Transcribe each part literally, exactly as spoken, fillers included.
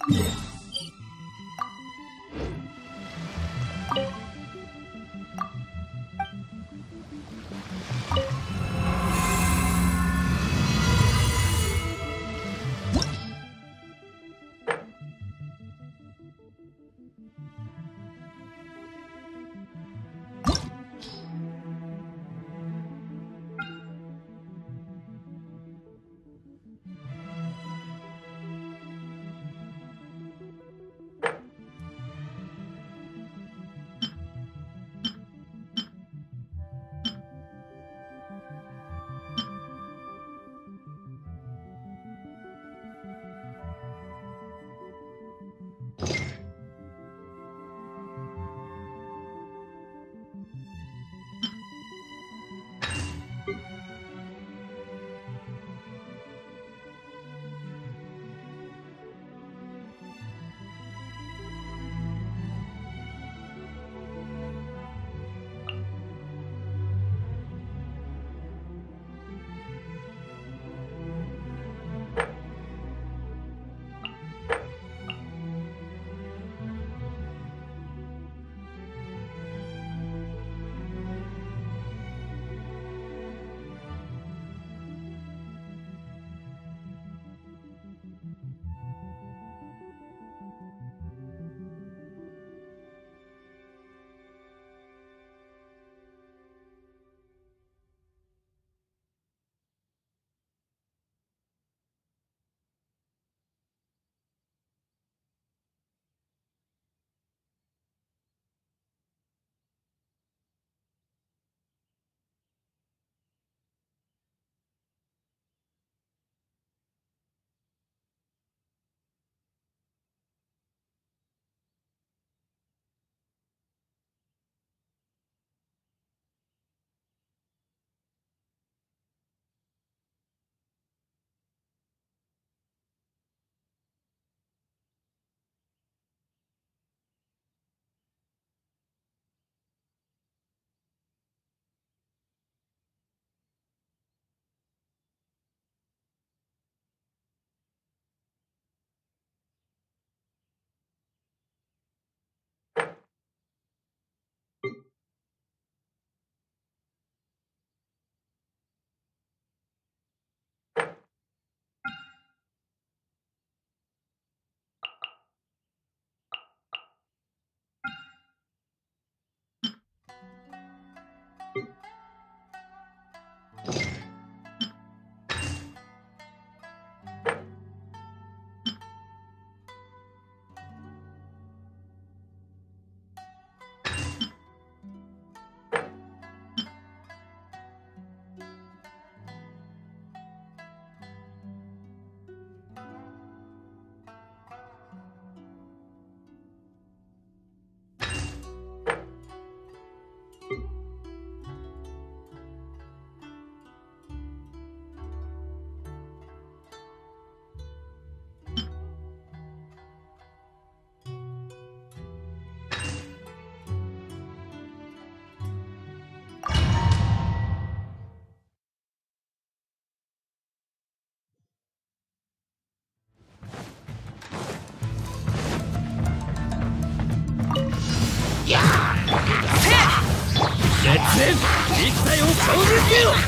戦一体を消滅せよ。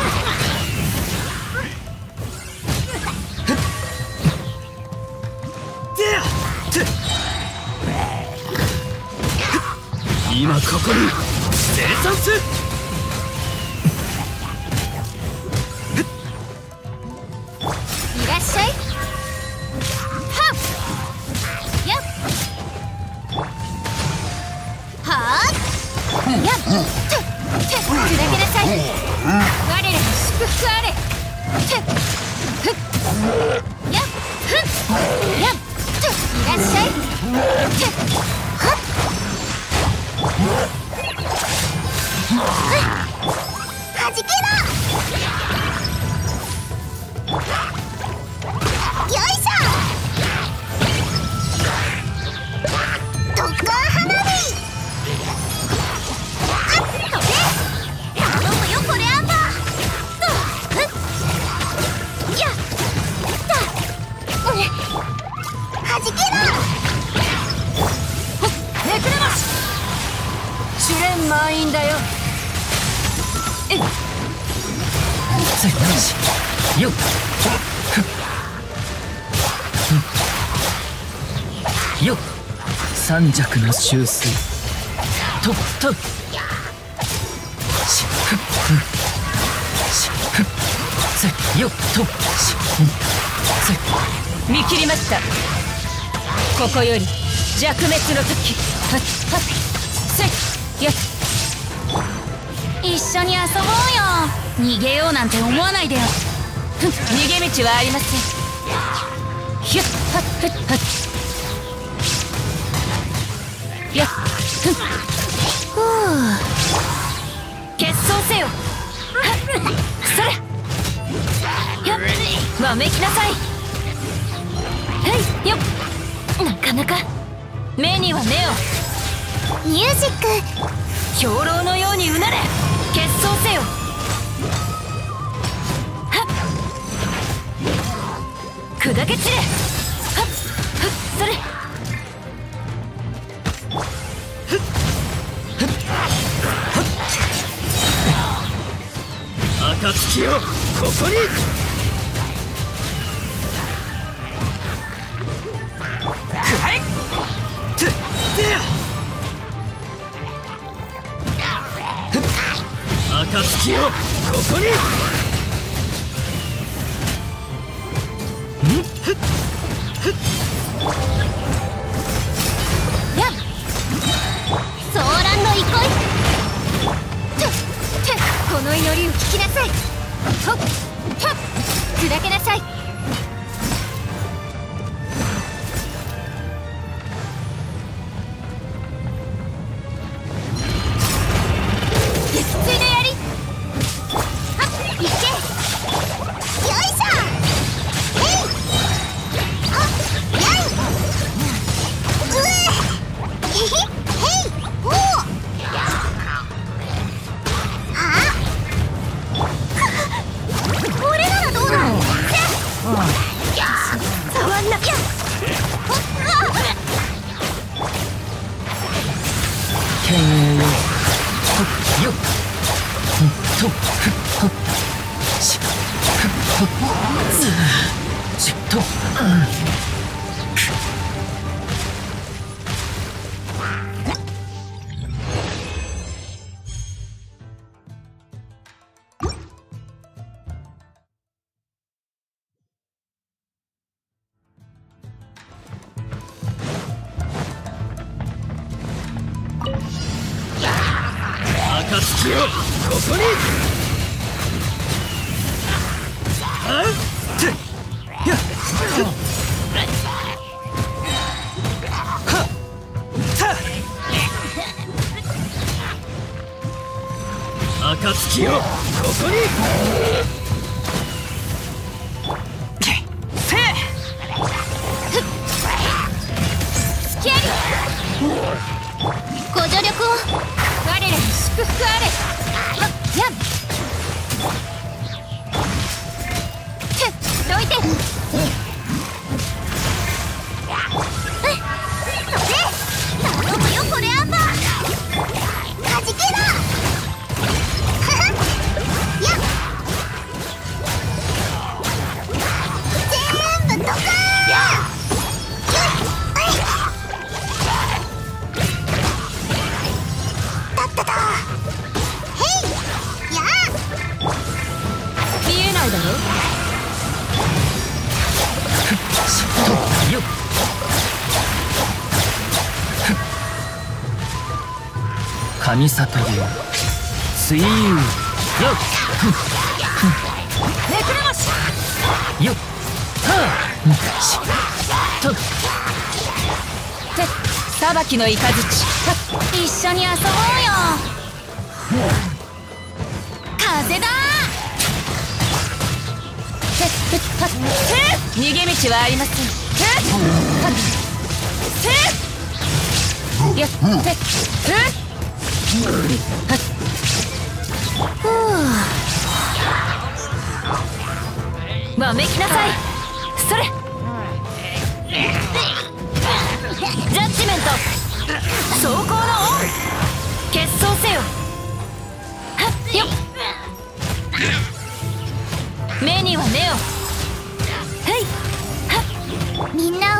今ここに生産す。 いらっしゃい。はっやっはっやってって砕けなさい。我らに祝福あれ。てふっやっふっやっといらっしゃい。てはっはじけろ。よいしょ。特攻花火。あっとね。頼むよこれアンバー。とふっやった。はじけろ。 満員だよ。えっよっよっ三弱の修正とっとしふっしふっせよっとしせ見切りました。ここより弱滅の時。はっはっせっやっ一緒に遊ぼうよ。逃げようなんて思わないでよ。ふん逃げ道はありません。ひゅっはっふっはっやっふんふう決闘せよ。はっそれやっわめきなさい。はいよっなかなか目には目を。ミュージック兵糧のようにうなれ。決闘せよ。はっ砕け散れ。はっはっそれ暁よここに。くらえてってや暁よここに。んふっふっやっソーランの憩い。ててこの祈りを聞きなさい。ほっはっ砕けなさい。ついでやりはっいけよいしょ。へいはっやいうえへへへいおおあ俺ならどうだ。触んなきゃ。 けんよほっよっとふっほっしふっほっずしと暁よここに。はっやっはった暁よここに。せえスキャリご助力を。我らに祝福あれ。はっやってどいて。頼むよこれアンバー。はじけろ。やっ全部ドカーン。見えないだろ。 よっ神里流スイーよっめくれましよっはあしとって裁きの雷。一緒に遊ぼうよ。風だ逃げ道はありません。やってわめきなさい。それジャッジメント走行のオン決闘せよ。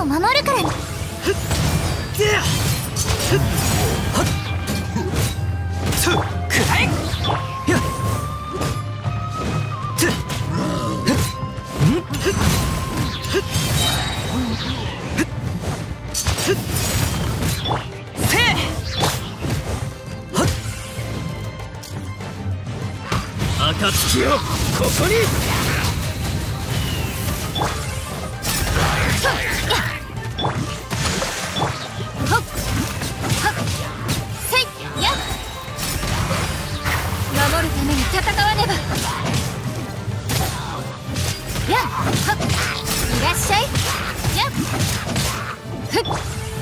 を守るからね。 くらえ。やっ暁をここに。 守るために戦わねば。やっはっいらっしゃい。やっふっ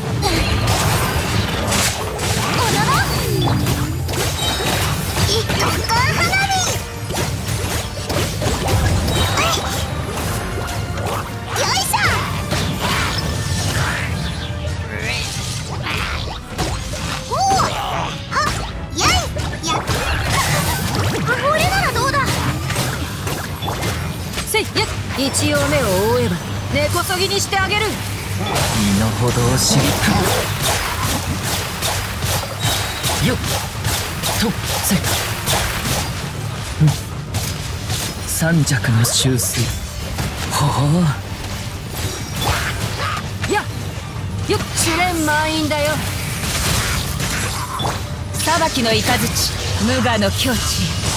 おなら一斗缶花火。よいしょ。おおはっやいやっこれならどうだ。 せいや一応目を覆えば根こそぎにしてあげる。身の程を知りよっとせうん三尺の修正。ほうやよっ試練満員だよ。裁きの雷無我の境地。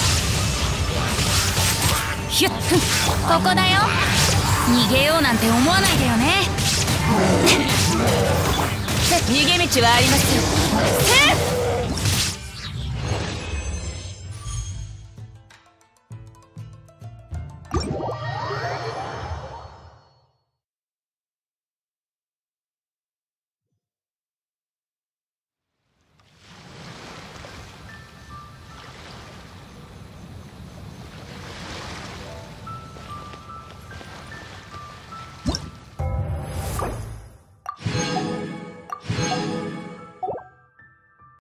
ひゅっふんここだよ。 逃げようなんて思わないでよね。逃げ道はありますよ。